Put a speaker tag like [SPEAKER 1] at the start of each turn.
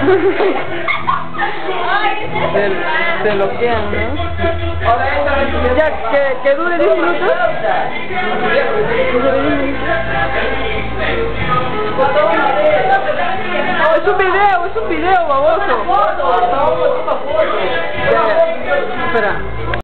[SPEAKER 1] Se bloquean, ¿no? Ya, que dure 10 minutos. Oh, es un video, baboso. Ya, espera.